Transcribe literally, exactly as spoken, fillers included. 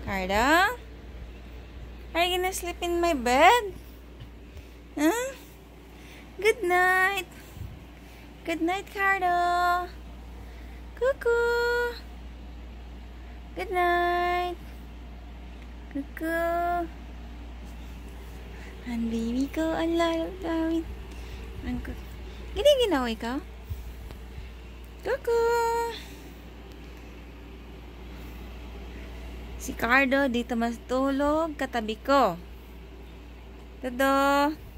Cardo? Are you gonna sleep in my bed? Huh? Good night. Good night, Cardo. Cuckoo. Good night. Cuckoo. Ang baby ko, ang lalawin. Ang gini-ginaw ikaw? Cuckoo. Si Cardo dito matulog katabi ko. Todo.